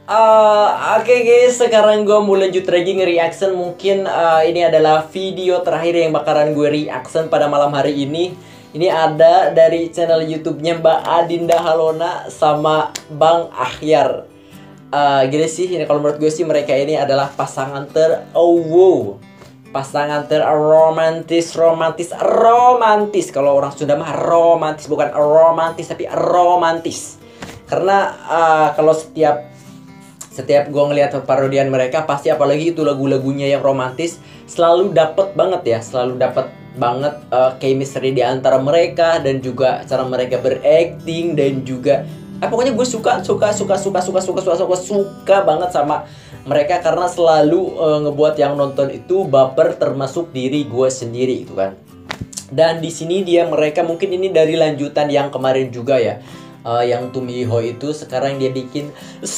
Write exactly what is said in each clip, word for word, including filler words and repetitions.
Eh, Oke guys, sekarang gue mau lanjut lagi nge-reaction. Mungkin eh, ini adalah video terakhir yang bakalan gue reaction pada malam hari ini. Ini ada dari channel YouTube-nya Mbak Adinda Halona sama Bang Ahyar. Eh gini sih, ini kalau menurut gue sih mereka ini adalah pasangan ter oh wow. Pasangan ter romantis, romantis, romantis. Kalau orang Sunda mah romantis, bukan romantis tapi romantis. Karena eh, kalau setiap setiap gue ngeliat parodian mereka pasti, apalagi itu lagu-lagunya yang romantis, selalu dapet banget ya, selalu dapet banget uh, chemistry di antara mereka dan juga cara mereka berakting dan juga ah, pokoknya gue suka suka suka suka suka suka suka suka suka banget sama mereka karena selalu uh, ngebuat yang nonton itu baper, termasuk diri gue sendiri itu kan. Dan di sini dia mereka mungkin ini dari lanjutan yang kemarin juga ya. Uh, yang Tumiho itu sekarang dia bikin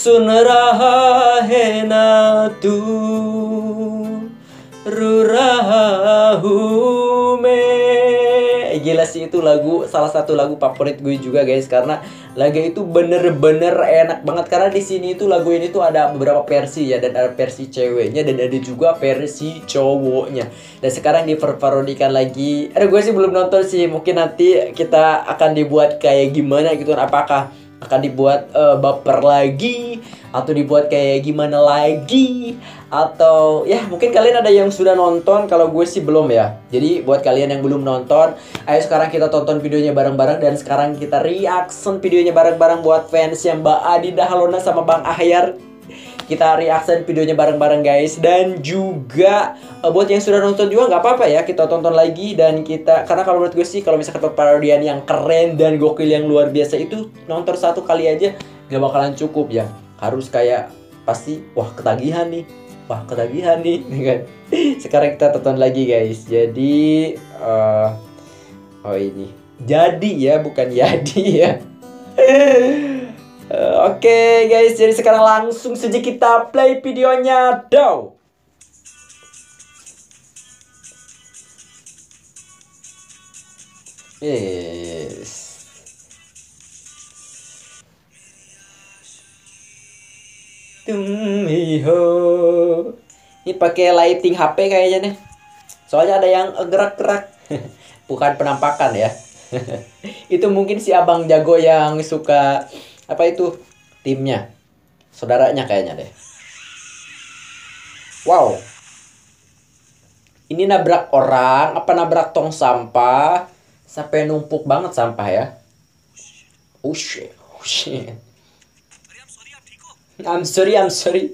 Sunrahena tu Rurahume. Gila sih, itu lagu salah satu lagu favorit gue juga guys, karena lagu itu bener-bener enak banget. Karena di sini itu lagu ini tuh ada beberapa versi ya, dan ada versi ceweknya dan ada juga versi cowoknya. Dan sekarang diperparodikan lagi. Aduh, gue sih belum nonton sih, mungkin nanti kita akan dibuat kayak gimana gitu. Apakah akan dibuat uh, baper lagi atau dibuat kayak gimana lagi, atau ya mungkin kalian ada yang sudah nonton. Kalau gue sih belum ya. Jadi buat kalian yang belum nonton, ayo sekarang kita tonton videonya bareng-bareng. Dan sekarang kita reaction videonya bareng-bareng buat fans yang Mbak Adinda Halona sama Bang Ahyar. Kita reaction videonya bareng-bareng guys. Dan juga uh, buat yang sudah nonton juga nggak apa-apa ya, kita tonton lagi. Dan kita, karena kalau menurut gue sih, kalau misalkan parodian yang keren dan gokil yang luar biasa itu nonton satu kali aja gak bakalan cukup ya. Harus kayak pasti wah ketagihan nih, wah ketagihan nih kan. Sekarang kita tonton lagi guys. Jadi uh, oh ini jadi ya, bukan jadi ya. Uh, Oke okay, guys, jadi sekarang langsung saja kita play videonya dong. Yes. Tumiho. Ini pakai lighting H P kayaknya nih. Soalnya ada yang gerak-gerak. Bukan penampakan ya. Itu mungkin si abang jago yang suka apa itu, timnya, saudaranya kayaknya deh. Wow, ini nabrak orang apa nabrak tong sampah sampai numpuk banget sampah ya. Oh shit, oh shit. I'm sorry, I'm sorry.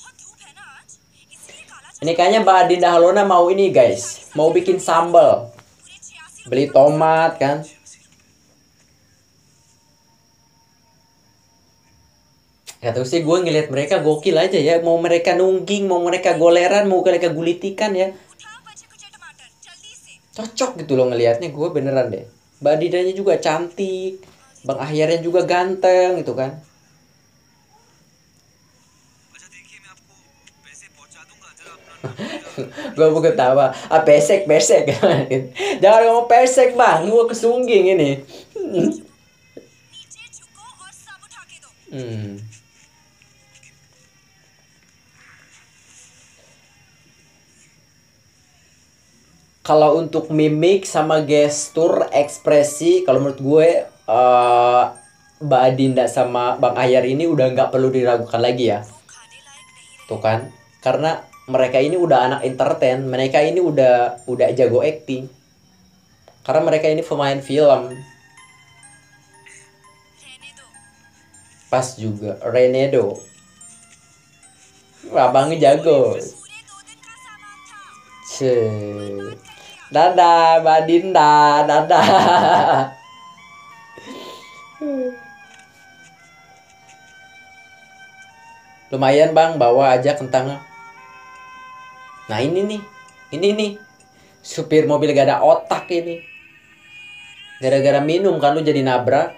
Ini kayaknya Mbak Adinda Halona mau ini guys, mau bikin sambal, beli tomat kan. Ya terus sih gue ngeliat mereka gokil aja ya. Mau mereka nungging, mau mereka goleran, mau mereka gulitikan ya, cocok gitu loh ngelihatnya. Gue beneran deh. Mbak Didanya juga cantik, Bang Ahyarnya juga ganteng gitu kan. Gue bukan tahu ah, pesek pesek. Jangan ngomong pesek bang, gue kesungging ini. hmm. Kalau untuk mimik sama gestur ekspresi, kalau menurut gue uh, Mbak Adinda sama Bang Ahyar ini udah nggak perlu diragukan lagi ya. Tuh kan, karena mereka ini udah anak entertain, mereka ini udah udah jago acting. Karena mereka ini pemain film. Pas juga Renedo. Abangnya jago. Cih. Dadah Mbak Dinda, dadah. Lumayan bang, bawa aja kentangnya. Nah ini nih, ini nih supir mobil gak ada otak ini. Gara-gara minum kan lu jadi nabrak.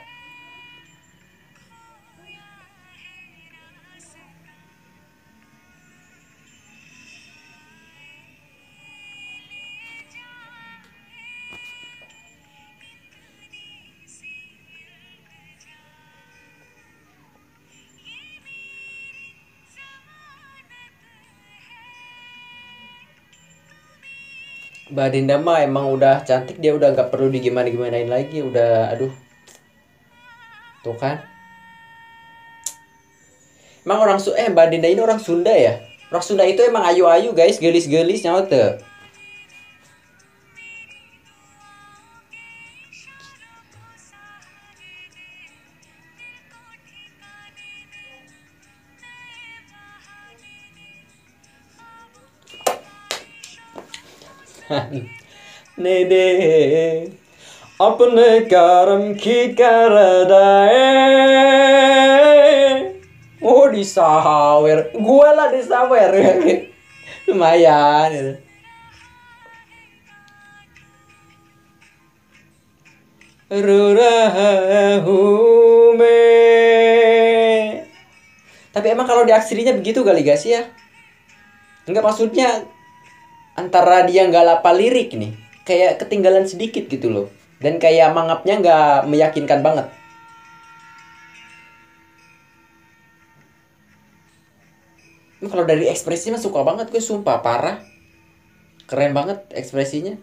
Mbak Dinda mah emang udah cantik, dia udah nggak perlu digimana-gimanain lagi, udah aduh. Tuh kan. Emang orang Su eh Mbak Dinda ini orang Sunda ya? Orang Sunda itu emang ayu-ayu guys, gelis-gelis nyawa tuh. Nede अपने कर्म की कर oh disawer, gue lah disawer. Lumayan gitu. Rurahume. Tapi emang kalau di aslinya begitu kali guys ya? Enggak, maksudnya antara dia nggak lapal lirik nih, kayak ketinggalan sedikit gitu loh. Dan kayak mangapnya nggak meyakinkan banget. Kalau dari ekspresinya suka banget gue, sumpah parah. Keren banget ekspresinya.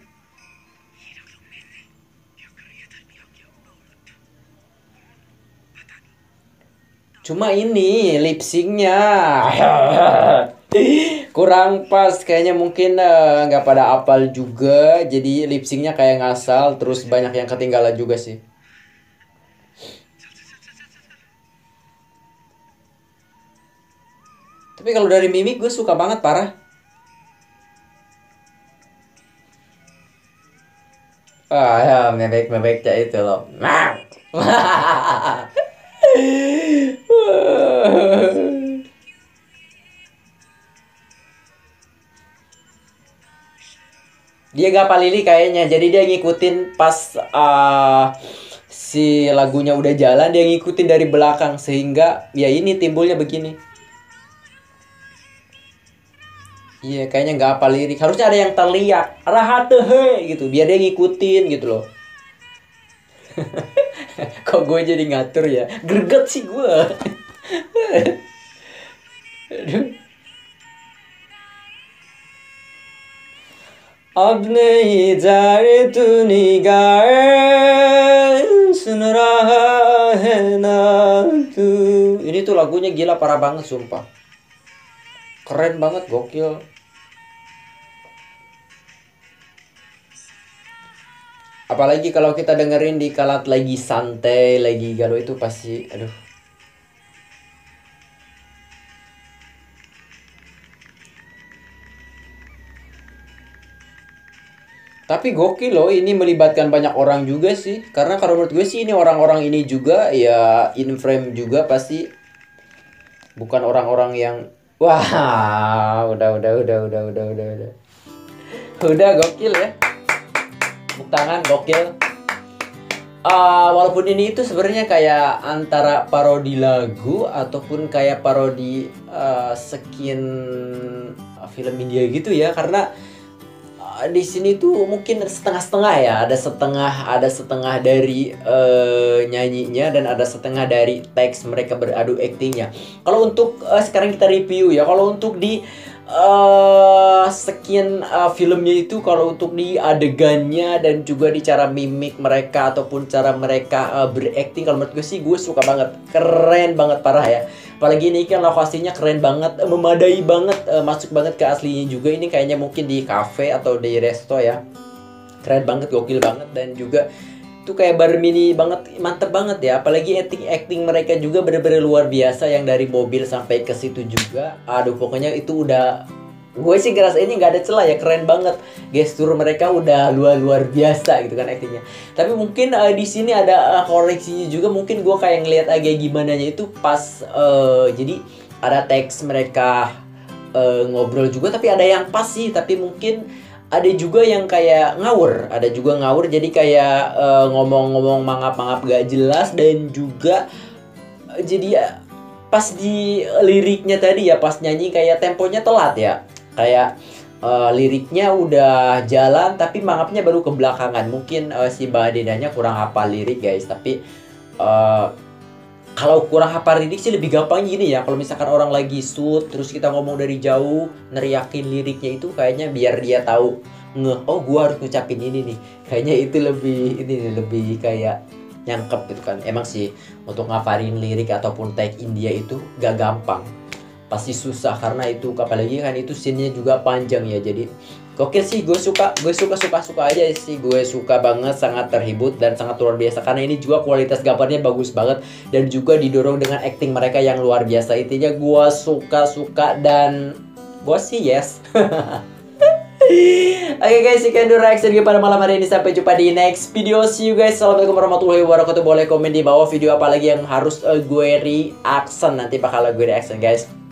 Cuma ini lip syncnya kurang pas kayaknya, mungkin nggak uh, pada apal juga, jadi lip syncnya kayak ngasal, terus banyak yang ketinggalan juga sih. Tapi kalau dari mimik gue suka banget parah. Ah ya, mebek-mebek cak itu loh. Dia gak palili kayaknya, jadi dia ngikutin pas uh, si lagunya udah jalan, dia ngikutin dari belakang, sehingga ya ini timbulnya begini. Iya, kayaknya nggak apa lirik, harusnya ada yang terlihat rahatehe gitu, biar dia ngikutin gitu loh. Kok gue jadi ngatur ya, greget sih gue. Aduh. अब नहीं जाए तू निगाहें सुन रहा है ना तू. Ini tuh lagunya gila parah banget sumpah. Keren banget, gokil. Apalagi kalau kita dengerin di kalat lagi santai, lagi galau, itu pasti aduh. Tapi gokil loh, ini melibatkan banyak orang juga sih. Karena kalau menurut gue sih ini orang-orang ini juga ya in frame juga pasti. Bukan orang-orang yang wah, udah udah udah udah udah udah udah. Udah gokil ya. Tepuk tangan, gokil. Uh, walaupun ini itu sebenarnya kayak antara parodi lagu ataupun kayak parodi uh, skin film India gitu ya, karena di sini tuh mungkin setengah-setengah ya, ada setengah ada setengah dari uh, nyanyinya dan ada setengah dari teks mereka beradu aktingnya. Kalau untuk uh, sekarang kita review ya, kalau untuk di uh, sekian uh, filmnya itu, kalau untuk di adegannya dan juga di cara mimik mereka ataupun cara mereka uh, berakting, kalau menurut gue sih gue suka banget, keren banget parah ya. Apalagi ini kan lokasinya keren banget, memadai banget, uh, masuk banget ke aslinya juga. Ini kayaknya mungkin di cafe atau di resto ya. Keren banget, gokil banget, dan juga itu kayak bar mini banget, mantep banget ya. Apalagi acting-acting mereka juga bener-bener luar biasa, yang dari mobil sampai ke situ juga. Aduh, pokoknya itu udah, gue sih ngerasa ini nggak ada celah ya, keren banget. Gestur mereka udah luar luar biasa gitu kan actingnya. Tapi mungkin uh, di sini ada uh, koreksinya juga. Mungkin gue kayak ngeliat agak gimana nya itu pas uh, jadi ada teks mereka uh, ngobrol juga, tapi ada yang pas sih. Tapi mungkin ada juga yang kayak ngawur, ada juga ngawur. Jadi kayak uh, ngomong-ngomong mangap-mangap gak jelas, dan juga uh, jadi uh, pas di liriknya tadi ya, pas nyanyi kayak temponya telat ya. Kayak uh, liriknya udah jalan tapi mangapnya baru ke belakangan. Mungkin uh, si Badinanya kurang hafal lirik guys. Tapi uh, kalau kurang hafal lirik sih lebih gampang gini ya. Kalau misalkan orang lagi shoot terus kita ngomong dari jauh neriakin liriknya, itu kayaknya biar dia tahu nge oh gue harus ngucapin ini nih, kayaknya itu lebih ini nih, lebih kayak nyangkep gitu kan. Emang sih untuk ngafalin lirik ataupun tag India itu gak gampang, pasti susah karena itu apalagi kan itu scene-nya juga panjang ya. Jadi oke sih, gue suka, gue suka suka suka aja sih, gue suka banget, sangat terhibur dan sangat luar biasa karena ini juga kualitas gambarnya bagus banget dan juga didorong dengan acting mereka yang luar biasa. Intinya gue suka suka dan gue sih yes. Oke okay guys, sekian dulu reaction gue pada malam hari ini. Sampai jumpa di next video. See you guys. Assalamualaikum warahmatullahi wabarakatuh. Boleh komen di bawah video apa lagi yang harus uh, gue reaction. Nanti bakal gue reaction guys.